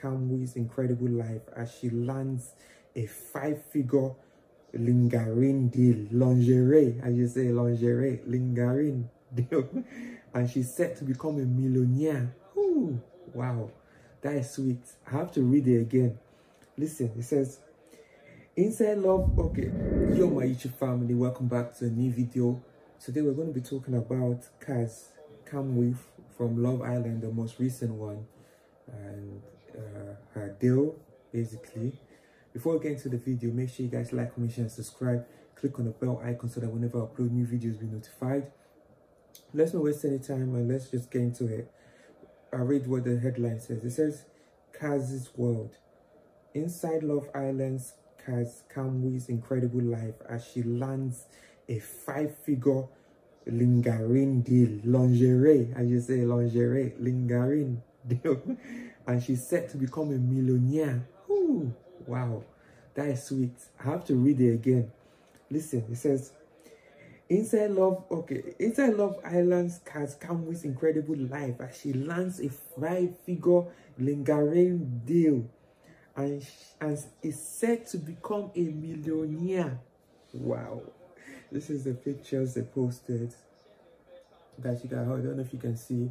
Kamwi's incredible life as she lands a 5-figure lingerie deal, lingerie, as you say, lingerie, lingerie deal, and she's set to become a millionaire. Ooh, wow, that is sweet. I have to read it again. Listen, it says, Inside Love. Okay, yo, my YouTube family, welcome back to a new video. Today we're going to be talking about Kaz Kamwi from Love Island, the most recent one, and her deal, basically. Before we get into the video, make sure you guys like, comment, share, and subscribe. Click on the bell icon so that whenever I upload new videos, be notified. Let's not waste any time and let's just get into it. I'll read what the headline says. It says, Kaz's world. Inside Love Island's Kaz Kamwi's incredible life as she lands a 5-figure lingerie deal, lingerie, as you say, lingerie, lingerie deal, and she's set to become a millionaire. Ooh, wow, that is sweet. I have to read it again. Listen, it says, Inside Love Island's Kaz Kamwi's incredible life as she lands a 5-figure lingerie deal and is set to become a millionaire. Wow, this is the pictures they posted. Guys, I don't know if you can see.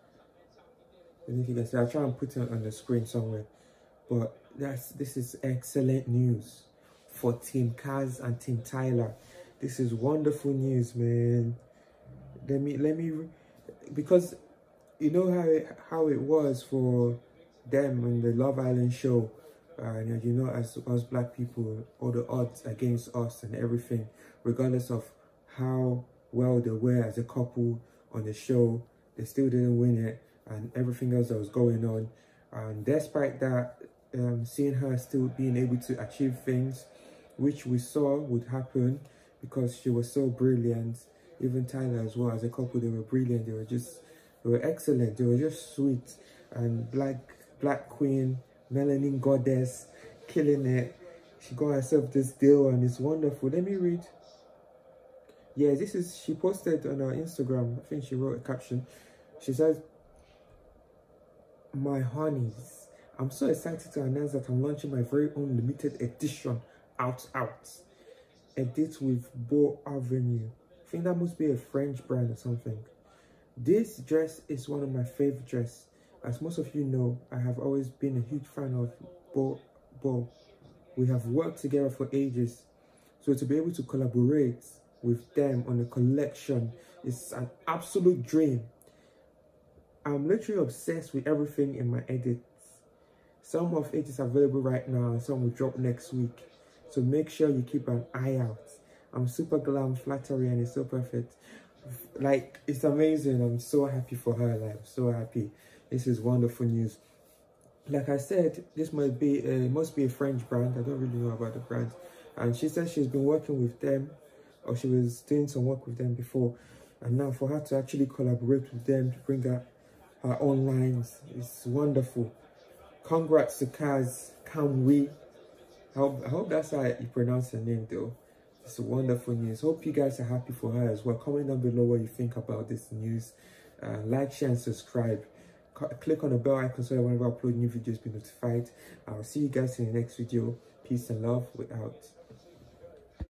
I'll try and put it on the screen somewhere. But this is excellent news for Team Kaz and Team Tyler. This is wonderful news, man. Let me because you know how it was for them in the Love Island show. And you know, as us black people, all the odds against us and everything, regardless of how well they were as a couple on the show, they still didn't win it, and everything else that was going on. And despite that, seeing her still being able to achieve things, which we saw would happen because she was so brilliant. Even Tyler as well, as a couple, they were brilliant. They were excellent. They were just sweet. And Black Queen, Melanin Goddess, killing it. She got herself this deal and it's wonderful. Let me read. Yeah, she posted on her Instagram. I think she wrote a caption. She says, My honeys, I'm so excited to announce that I'm launching my very own limited edition out. Edit with Beau Avenue. I think that must be a French brand or something. This dress is one of my favorite dresses. As most of you know, I have always been a huge fan of Beau. We have worked together for ages. So to be able to collaborate with them on a collection is an absolute dream. I'm literally obsessed with everything in my edits. Some of it is available right now and some will drop next week. So make sure you keep an eye out. I'm super glam, flattery, and it's so perfect. Like, it's amazing. I'm so happy for her. Like, I'm so happy. This is wonderful news. Like I said, this must be a French brand. I don't really know about the brand. And she said she's been working with them, or she was doing some work with them before. And now for her to actually collaborate with them to bring out her own lines, it's wonderful. Congrats to Kaz Kamwi. I hope that's how you pronounce her name though. It's wonderful news. Hope you guys are happy for her as well. Comment down below what you think about this news. Like, share, and subscribe. Click on the bell icon so that whenever I upload new videos, be notified. I'll see you guys in the next video. Peace and love. We're out.